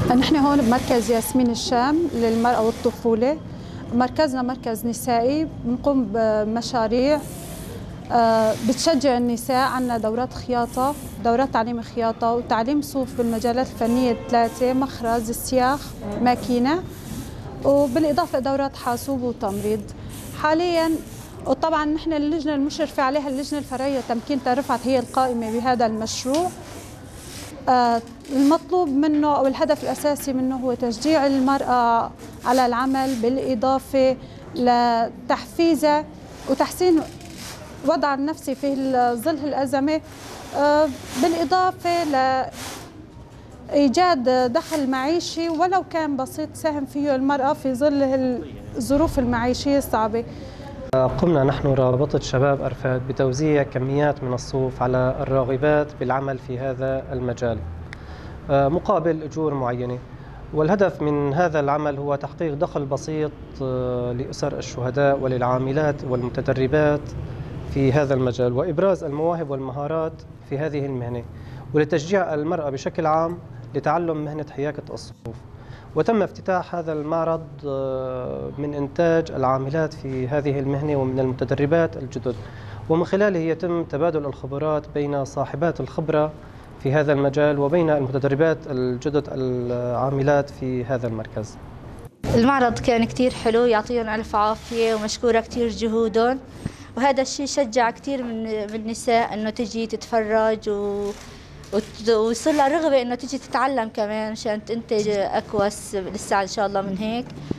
نحن هون بمركز ياسمين الشام للمرأة والطفولة. مركزنا مركز نسائي، بنقوم بمشاريع بتشجع النساء. عنا دورات خياطة، دورات تعليم خياطة وتعليم صوف بالمجالات الفنية الثلاثة: مخرز، السياخ، ماكينة، وبالإضافة دورات حاسوب وتمريض. حالياً وطبعاً نحن اللجنة المشرفة عليها اللجنة الفرعية تمكين رفعت هي القائمة بهذا المشروع. المطلوب منه أو الهدف الأساسي منه هو تشجيع المرأة على العمل، بالإضافة لتحفيزها وتحسين وضعها النفسي في ظل الأزمة، بالإضافة لإيجاد دخل معيشي ولو كان بسيط تساهم فيه المرأة في ظل الظروف المعيشية الصعبة. قمنا نحن رابطة شباب أرفاد بتوزيع كميات من الصوف على الراغبات بالعمل في هذا المجال مقابل أجور معينة، والهدف من هذا العمل هو تحقيق دخل بسيط لأسر الشهداء وللعاملات والمتدربات في هذا المجال، وإبراز المواهب والمهارات في هذه المهنة، ولتشجيع المرأة بشكل عام لتعلم مهنة حياكة الصوف. وتم افتتاح هذا المعرض من إنتاج العاملات في هذه المهنة ومن المتدربات الجدد، ومن خلاله يتم تبادل الخبرات بين صاحبات الخبرة في هذا المجال وبين المتدربات الجدد العاملات في هذا المركز. المعرض كان كتير حلو، يعطيهم ألف عافية ومشكورة كتير جهودهم، وهذا الشيء شجع كتير من النساء إنه تجي تتفرج ويصير لها رغبة إنه تجي تتعلم كمان عشان تنتج أكوس لسه إن شاء الله من هيك.